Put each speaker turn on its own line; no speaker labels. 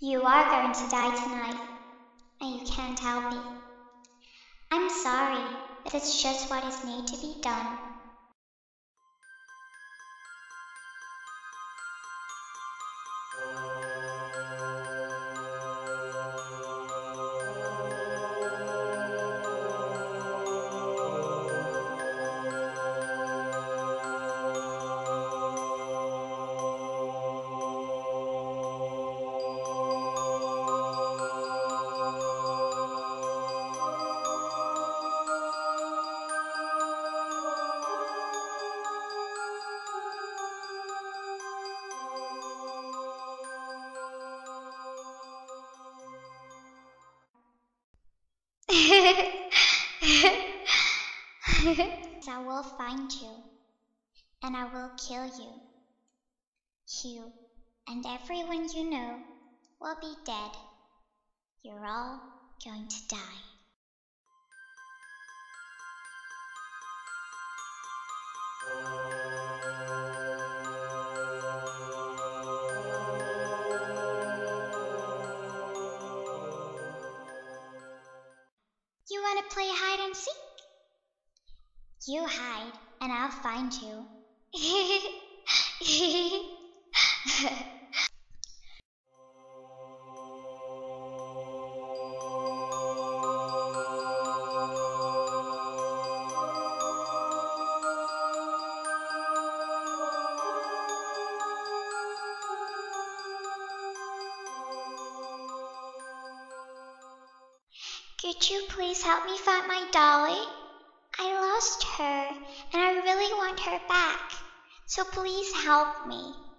You are going to die tonight, and you can't help it. I'm sorry, but it's just what is made to be done. I will find you, and I will kill you. You and everyone you know will be dead. You're all going to die. You want to play hide and seek? You hide, and I'll find you. Could you please help me find my dolly? I lost her, and I really want her back, so please help me.